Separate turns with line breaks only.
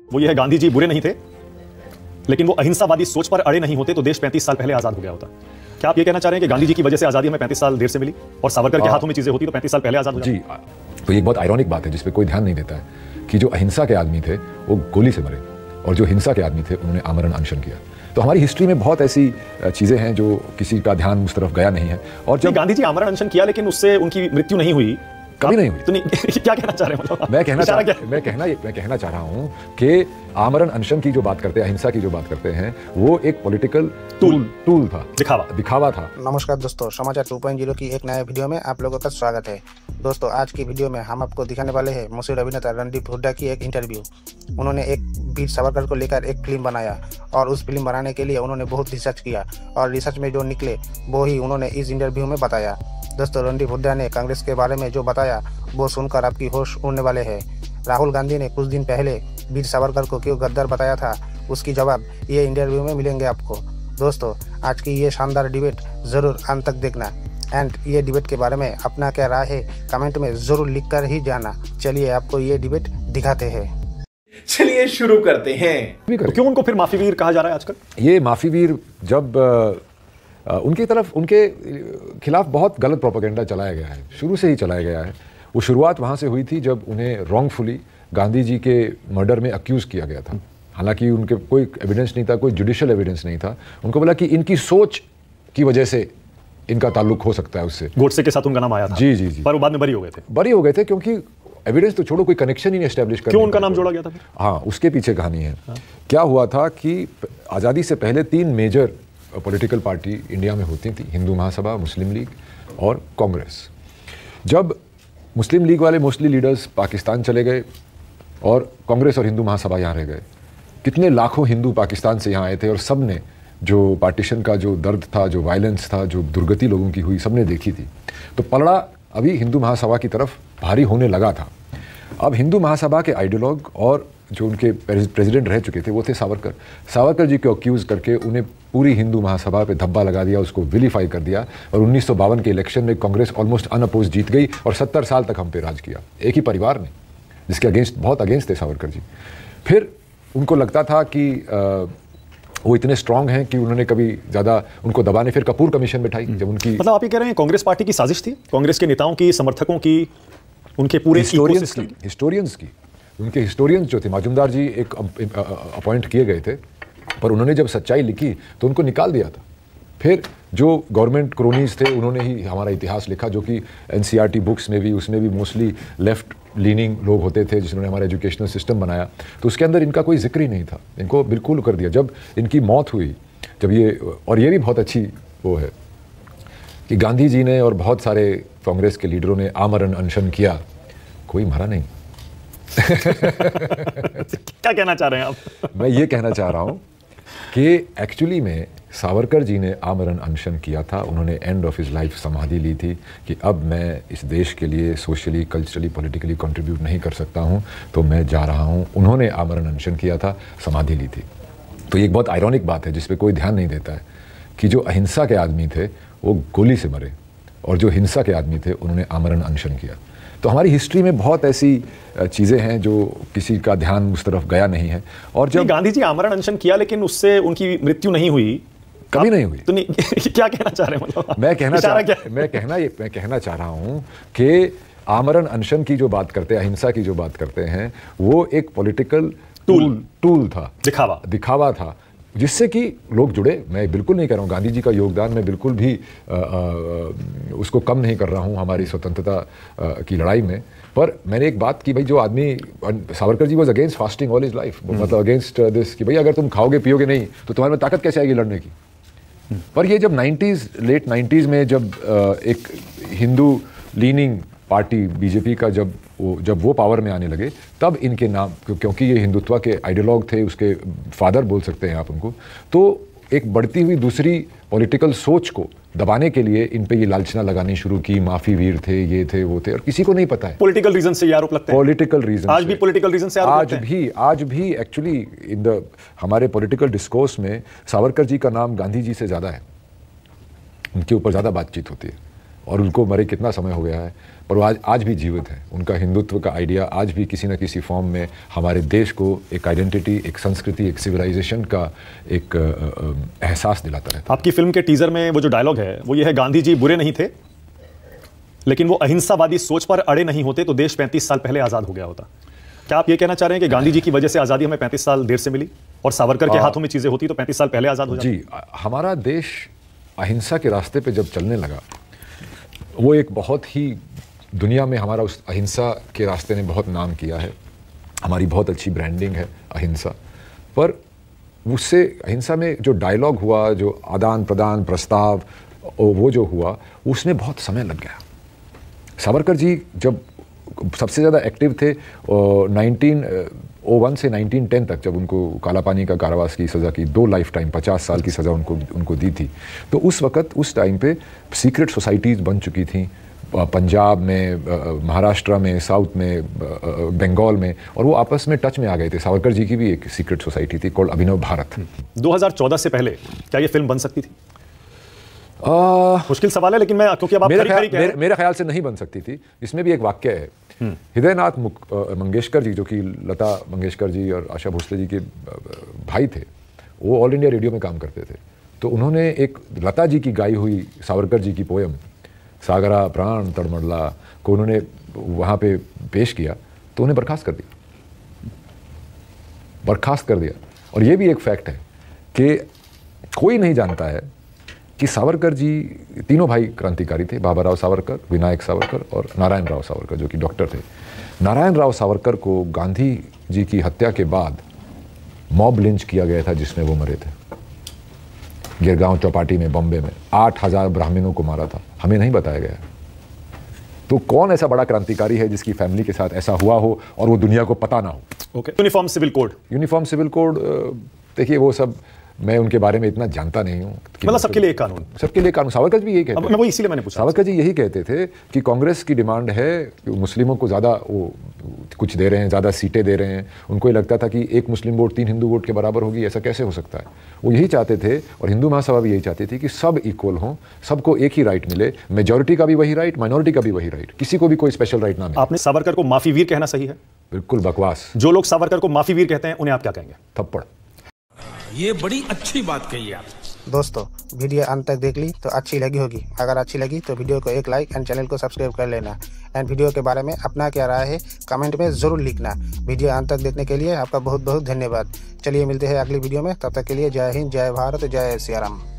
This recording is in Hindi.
वो ये है, गांधी जी बुरे नहीं थे, लेकिन वो अहिंसावादी सोच पर अड़े नहीं होते तो देश 35 साल पहले आजाद हो गया होता। क्या आप ये कहना चाह रहे हैं कि गांधी जी की वजह से आजादी हमें 35 साल देर से मिली और सावरकर के हाथों में चीजें होती तो 35 साल पहले आजाद हो जाती?
जी, तो ये बहुत आयरॉनिक बात है जिस पे कोई ध्यान नहीं देता है कि जो अहिंसा के आदमी थे वो गोली से मरे और जो हिंसा के आदमी थे उन्होंने आमरण अनशन किया। तो हमारी हिस्ट्री में बहुत ऐसी चीजें हैं जो किसी का ध्यान उस तरफ गया नहीं है। और जब
गांधी जी आमरण अनशन किया लेकिन उससे उनकी मृत्यु नहीं हुई,
कभी नहीं हुई।
तो नहीं, क्या कहना चाह रहे हैं? मतलब
मैं कहना चाह रहा हूं कि आमरण अनशन की जो बात करते हैं, अहिंसा की जो बात करते हैं, वो एक पॉलिटिकल टूल था, दिखावा था।
नमस्कार दोस्तों, समाचार 2.0 की एक नए वीडियो में आप लोगों का स्वागत है। दोस्तों, आज की वीडियो में हम आपको दिखाने वाले हैं मशहूर अभिनेता रणदीप हुड्डा की एक इंटरव्यू। उन्होंने एक वीर सावरकर को लेकर एक फिल्म बनाया और उस फिल्म बनाने के लिए उन्होंने बहुत रिसर्च किया और रिसर्च में जो निकले वो ही उन्होंने इस इंटरव्यू में बताया। दोस्तों, रणदीप हुड्डा ने कांग्रेस के बारे में जो बताया वो सुनकर आपकी होश उड़ने वाले हैं। राहुल गांधी ने कुछ दिन पहले वीर सावरकर को क्यों गद्दार बताया था, उसकी जवाब ये इंटरव्यू में मिलेंगे आपको। दोस्तों, आज की ये शानदार डिबेट ज़रूर अंत तक देखना एंड ये डिबेट के बारे में अपना क्या राय है कमेंट में ज़रूर लिख कर ही जाना। चलिए आपको ये डिबेट दिखाते हैं।
चलिए शुरू करते हैं।
तो क्यों उनको फिर माफी वीर कहा जा रहा है आजकल?
ये माफी वीर जब उनके खिलाफ बहुत गलत प्रोपेगेंडा चलाया गया है, शुरू से ही चलाया गया है। वो शुरुआत वहाँ से हुई थी जब उन्हें रॉन्गफुली गांधी जी के मर्डर में अक्यूज़ किया गया था। हालांकि उनके कोई एविडेंस नहीं था, कोई जुडिशियल एविडेंस नहीं था। उनको बोला कि इनकी सोच की वजह से इनका ताल्लुक हो सकता है उससे।
गोडसे के साथ उनका नाम आया था।
जी।
पर वो बाद में बरी हो गए थे
क्योंकि एविडेंस तो छोड़ो, कोई कनेक्शन ही नहीं एस्टेब्लिश कर।
क्यों उनका नाम जोड़ा गया था?
हाँ, उसके पीछे कहानी है। क्या हुआ था कि आज़ादी से पहले 3 मेजर पॉलिटिकल पार्टी इंडिया में होती थी, हिंदू महासभा, मुस्लिम लीग और कांग्रेस। जब मुस्लिम लीग वाले मोस्टली लीडर्स पाकिस्तान चले गए और कांग्रेस और हिंदू महासभा यहाँ रह गए, कितने लाखों हिंदू पाकिस्तान से यहाँ आए थे और सब ने जो पार्टीशन का जो दर्द था, जो वायलेंस था, जो दुर्गति लोगों की हुई, सब ने देखी थी। तो पलड़ा अभी हिंदू महासभा की तरफ भारी होने लगा था। अब हिंदू महासभा के आइडियोलॉग और जो उनके प्रेसिडेंट रह चुके थे वो थे सावरकर जी को अक्यूज़ करके उन्हें पूरी हिंदू महासभा पे धब्बा लगा दिया, उसको विलीफाई कर दिया। और 1952 के इलेक्शन में कांग्रेस ऑलमोस्ट अनअपोज जीत गई और 70 साल तक हम पे राज किया, एक ही परिवार ने, जिसके बहुत अगेंस्ट थे सावरकर जी। फिर उनको लगता था कि वो इतने स्ट्रांग हैं कि उन्होंने कभी ज़्यादा उनको दबाने, फिर कपूर कमीशन बिठाई जब उनकी।
मतलब आप ये कह रहे हैं कांग्रेस पार्टी की साजिश थी, कांग्रेस के नेताओं की, समर्थकों की, उनके पूरे
हिस्टोरियंस की। उनके हिस्टोरियंस जो थे, मजुमदार जी एक अपॉइंट किए गए थे, पर उन्होंने जब सच्चाई लिखी तो उनको निकाल दिया था। फिर जो गवर्नमेंट क्रोनीज थे उन्होंने ही हमारा इतिहास लिखा, जो कि एनसीईआरटी बुक्स में भी, उसमें भी मोस्टली लेफ्ट लीनिंग लोग होते थे जिन्होंने हमारा एजुकेशनल सिस्टम बनाया। तो उसके अंदर इनका कोई जिक्र ही नहीं था, इनको बिल्कुल कर दिया। जब इनकी मौत हुई, जब ये, और ये भी बहुत अच्छी वो है कि गांधी जी ने और बहुत सारे कांग्रेस के लीडरों ने आमरण अनशन किया, कोई मरा नहीं।
क्या कहना चाह रहे हैं आप?
मैं ये कहना चाह रहा हूँ कि एक्चुअली में सावरकर जी ने आमरण अनशन किया था। उन्होंने एंड ऑफ हिज लाइफ समाधि ली थी कि अब मैं इस देश के लिए सोशली, कल्चरली, पॉलिटिकली कंट्रीब्यूट नहीं कर सकता हूँ, तो मैं जा रहा हूँ। उन्होंने आमरण अनशन किया था, समाधि ली थी। तो ये एक बहुत आयरॉनिक बात है जिस पे कोई ध्यान नहीं देता है कि जो अहिंसा के आदमी थे वो गोली से मरे और जो हिंसा के आदमी थे उन्होंने आमरण अनशन किया। तो हमारी हिस्ट्री में बहुत ऐसी चीज़ें हैं जो किसी का ध्यान उस तरफ गया नहीं है। और जब
गांधी जी आमरण अनशन किया लेकिन उससे उनकी मृत्यु नहीं हुई,
कभी नहीं हुई।
तो नहीं, क्या कहना चाह रहे हैं? मतलब
मैं कहना चाह रहा हूं कि आमरण अनशन की जो बात करते हैं, अहिंसा की जो बात करते हैं, वो एक पॉलिटिकल टूल था, दिखावा था, जिससे कि लोग जुड़े। मैं बिल्कुल नहीं कह रहा हूँ गांधी जी का योगदान, मैं बिल्कुल भी उसको कम नहीं कर रहा हूँ हमारी स्वतंत्रता की लड़ाई में। पर मैंने एक बात की, भाई जो आदमी, Savarkar ji was against fasting all his life, मतलब अगेंस्ट दिस कि भाई अगर तुम खाओगे पियोगे नहीं तो तुम्हारे में ताकत कैसे आएगी लड़ने की। पर ये जब लेट 90s में जब एक हिंदू लीनिंग पार्टी बीजेपी का जब वो पावर में आने लगे, तब इनके नाम, क्योंकि ये हिंदुत्व के आइडियोलॉग थे, उसके फादर बोल सकते हैं आप उनको, तो एक बढ़ती हुई दूसरी पॉलिटिकल सोच को दबाने के लिए इन पे ये लालचना लगानी शुरू की। माफी वीर थे, ये थे, वो थे, और किसी को नहीं पता है।
पॉलिटिकल रीजन से ये आरोप लगते हैं।
पॉलिटिकल रीजन,
आज भी पॉलिटिकल रीजन से आरोप लगते हैं।
आज भी एक्चुअली हमारे पॉलिटिकल डिस्कोर्स में सावरकर जी का नाम गांधी जी से ज़्यादा है, उनके ऊपर ज़्यादा बातचीत होती है। और उनको मरे कितना समय हो गया है, पर वो आज भी जीवित है। उनका हिंदुत्व का आइडिया आज भी किसी न किसी फॉर्म में हमारे देश को एक आइडेंटिटी, एक संस्कृति, एक सिविलाइजेशन का एक एहसास दिलाता रहता है।
आपकी फिल्म के टीजर में वो जो डायलॉग है वो ये है, गांधी जी बुरे नहीं थे, लेकिन वो अहिंसावादी सोच पर अड़े नहीं होते तो देश 35 साल पहले आजाद हो गया होता। क्या आप ये कहना चाह रहे हैं कि गांधी जी की वजह से आजादी हमें 35 साल देर से मिली और सावरकर के हाथों में चीजें होती तो 35 साल पहले आजाद हो जाती?
जी, हमारा देश अहिंसा के रास्ते पे जब चलने लगा, वो एक बहुत ही दुनिया में हमारा उस अहिंसा के रास्ते ने बहुत नाम किया है, हमारी बहुत अच्छी ब्रांडिंग है अहिंसा। पर उससे अहिंसा में जो डायलॉग हुआ, जो आदान प्रदान प्रस्ताव वो जो हुआ, उसमें बहुत समय लग गया। सावरकर जी जब सबसे ज़्यादा एक्टिव थे 1901 से 1910 तक, जब उनको काला पानी का कारावास की सज़ा की, 2 लाइफ टाइम 50 साल की सज़ा उनको दी थी, तो उस वक़्त उस टाइम पे सीक्रेट सोसाइटीज़ बन चुकी थी पंजाब में, महाराष्ट्र में, साउथ में, बंगाल में, और वो आपस में टच में आ गए थे। सावरकर जी की भी एक सीक्रेट सोसाइटी थी कॉल्ड अभिनव भारत। 2014
से पहले क्या ये फिल्म बन सकती थी? मुश्किल सवाल है, लेकिन मैं, क्योंकि अब आप
मेरे ख्याल से नहीं बन सकती थी। इसमें भी एक वाक्य है, हृदयनाथ मंगेशकर जी, जो कि लता मंगेशकर जी और आशा भोसले जी के भाई थे, वो ऑल इंडिया रेडियो में काम करते थे। तो उन्होंने एक लता जी की गाई हुई सावरकर जी की पोयम सागरा प्राण तड़मड़ला को उन्होंने वहाँ पे पेश किया, तो उन्हें बर्खास्त कर दिया। और ये भी एक फैक्ट है कि कोई नहीं जानता है कि सावरकर जी, तीनों भाई क्रांतिकारी थे, बाबा राव सावरकर, विनायक सावरकर और नारायण राव सावरकर, जो कि डॉक्टर थे। नारायण राव सावरकर को गांधी जी की हत्या के बाद मॉब लिंच किया गया था, जिसमें वो मरे थे। गिरगांव चौपाटी में, बॉम्बे में 8000 ब्राह्मणों को मारा था, हमें नहीं बताया गया। तो कौन ऐसा बड़ा क्रांतिकारी है जिसकी फैमिली के साथ ऐसा हुआ हो और वो दुनिया को पता ना हो?
यूनिफॉर्म सिविल कोड,
देखिए वो सब मैं उनके बारे में इतना जानता नहीं हूँ।
मतलब सबके लिए एक कानून,
सावरकर जी यही कहते थे।
मैं वो इसीलिए मैंने पूछा।
सावरकर जी यही कहते थे कि कांग्रेस की डिमांड है कि मुस्लिमों को ज़्यादा वो कुछ दे रहे हैं, ज़्यादा सीटें दे रहे हैं। उनको ये लगता था कि एक मुस्लिम वोट 3 हिंदू वोट के बराबर होगी, ऐसा कैसे हो सकता है? वो यही चाहते थे, और हिंदू महासभा भी यही चाहती थी कि सब इक्वल हों, सबको एक ही राइट मिले, मेजॉरिटी का भी वही राइट, माइनॉरिटी का भी वही राइट, किसी को भी कोई स्पेशल राइट ना मिले।
आपने सावरकर को माफी वीर कहना सही है?
बिल्कुल बकवास।
जो लोग सावरकर को माफी वीर कहते हैं उन्हें आप क्या कहेंगे?
थप्पड़।
ये बड़ी अच्छी बात कही आप।
दोस्तों, वीडियो अंत तक देख ली तो अच्छी लगी होगी। अगर अच्छी लगी तो वीडियो को एक लाइक एंड चैनल को सब्सक्राइब कर लेना। एंड वीडियो के बारे में अपना क्या राय है कमेंट में ज़रूर लिखना। वीडियो अंत तक देखने के लिए आपका बहुत बहुत धन्यवाद। चलिए मिलते हैं अगली वीडियो में, तब तक के लिए जय हिंद, जय भारत, जय सिया राम।